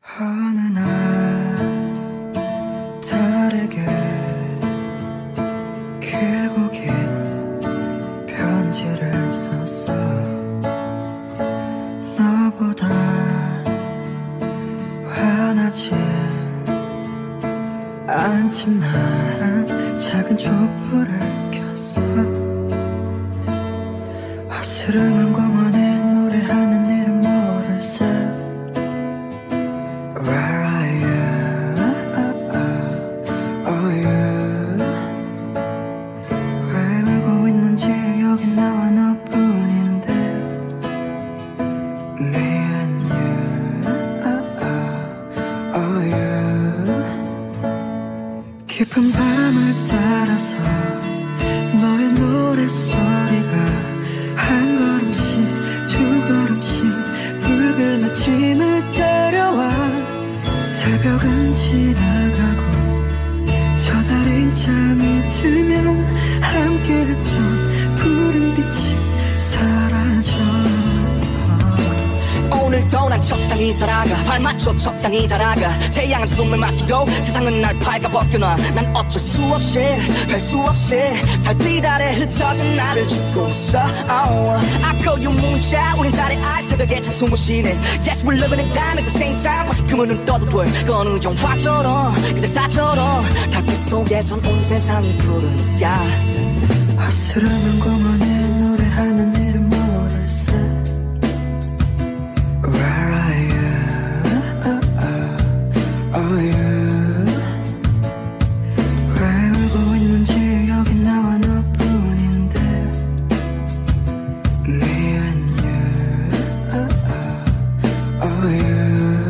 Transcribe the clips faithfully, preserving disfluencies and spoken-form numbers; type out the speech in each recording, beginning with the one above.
어느 날 다르게 길고 긴 편지를 썼어. 너보다 화나지 않지만 작은 촛불을 켰어. 어스름한 공원에 노래하는 이름 모를세. Where are you? Oh you. 왜 울고 있는지 여긴 나와 너뿐인데. Me and you. Oh you. 깊은 밤을 따라서 너의 노랫소리가 한 걸음씩 두 걸음씩 붉은 아침을 데려와. 새벽은 지나가고 저 달이 잠이 들면 함께했던 푸른 빛이 사라져. 오늘도 난 적당히 살아가 발맞춰 적당히 달아가. 태양은 숨을 막히고 세상은 날 밝아벗겨놔. 난 어쩔 수 없이 할 수 없이 달빛 아래 흩어진 나를 죽고 있어. oh. 아까 유 문자 우린 달의 알 새벽에 찬 숨을 쉬네. Yes we're living in time at the same time. 다시금은 눈 떠도 돼 그 어느 영화처럼 그대사처럼 달빛 속에선 온 세상이 푸른 garden. 어스름한 공원에 노래하는 이름 모를세. Where are you? Oh you. 왜 울고 있는지 여긴 나와 너뿐인데. Me and you. Oh you.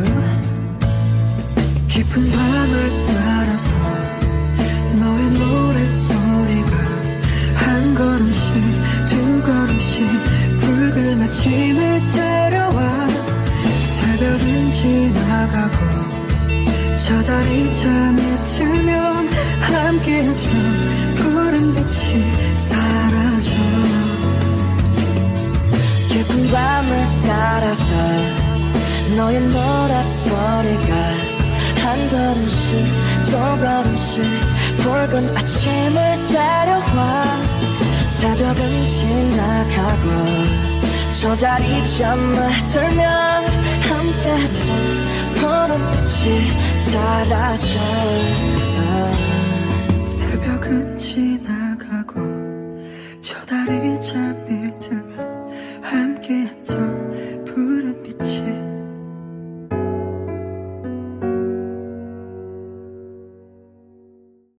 깊은 밤을 따라서 너의 노랫소리가 한 걸음씩 두 걸음씩 붉은 아침을 데려와. 새벽은 지나가고 저 달이 잠이 들면 함께했던 푸른 빛이 사라져. 깊은 밤을 따라서 너의 노랫소리가 한 걸음씩 두 걸음씩 붉은 아침을 데려와. 새벽은 지나가고 저 달이 잠을 들면 함께했던 푸른 빛이 사라져. 새벽은 지나